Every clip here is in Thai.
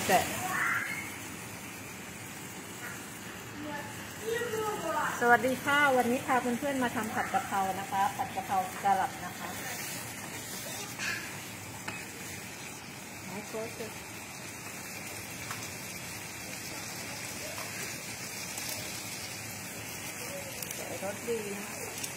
แกะสวัสดีค่ะวันนี้พาเพื่อนๆมาทำผัดกะเพรานะคะผัดกะเพราสลัดนะคะใส่รสดีนะคะ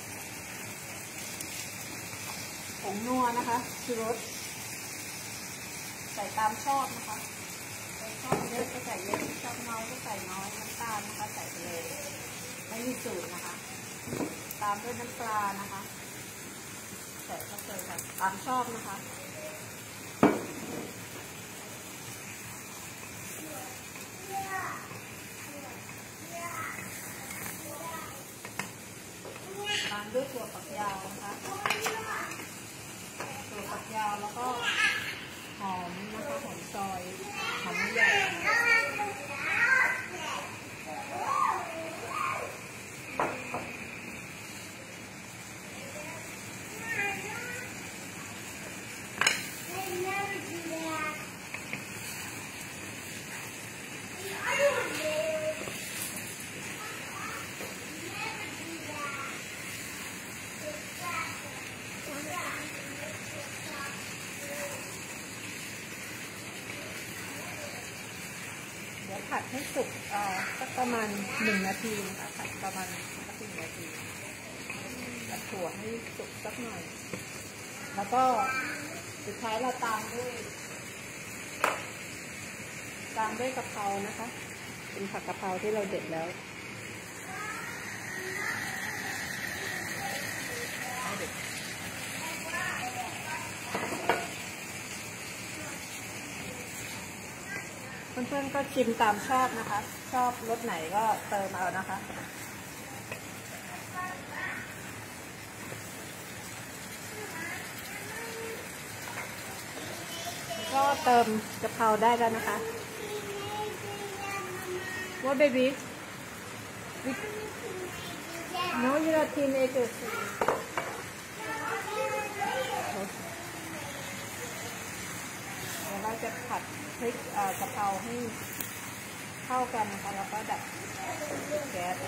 ผงนัวนะคะชูรสใส่ตามชอบนะคะใส่ชอบเยอะก็ใส่เยอะชอบน้อยก็ใส่น้อยน้ำตาลนะคะใส่ไปเลยไม่มีสูตรนะคะตามด้วยน้ำปลานะคะใส่เข้าไปค่ะตามชอบนะคะตามด้วยถั่วฝักยาวนะคะถั่วฝักยาวแล้วก็หอมนะคะหอมซอยหอมใหญ่ผัดให้สุกสักประมาณ1 นาทีนะคะผัดประมาณสัก1 นาทีผัดถั่วให้สุกสักหน่อยแล้วก็สุดท้ายเราตามด้วยกะเพรานะคะเป็นผัดกะเพราที่เราเด็ดแล้วเพื่อนๆก็ชิมตามชอบนะคะชอบรสไหนก็เติมเอานะคะก็เติมกะเพราได้แล้วนะคะ What baby? No, you're a teenager. เราจะผัดพริกกะเพราให้เข้ากันนะคะแล้วก็ดับแก๊ส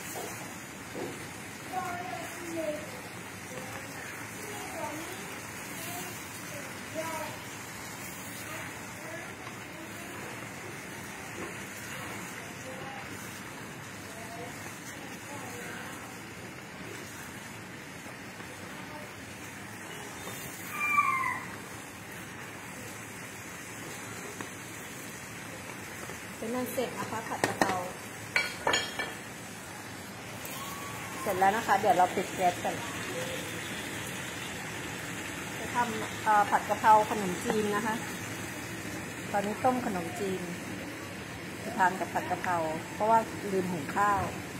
เป็นนั่นเสร็จนะคะผัดกะเพราเสร็จแล้วนะคะเดี๋ยวเราปิดแก๊สกันจะทำผัดกะเพราขนมจีนนะคะตอนนี้ต้มขนมจีนจะทานกับผัดกะเพราเพราะว่าลืมหุงข้าว